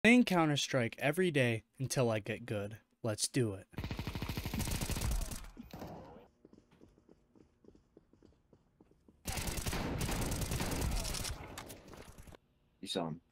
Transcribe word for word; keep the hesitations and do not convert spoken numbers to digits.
Playing Counter-Strike every day until I get good. Let's do it. You saw him.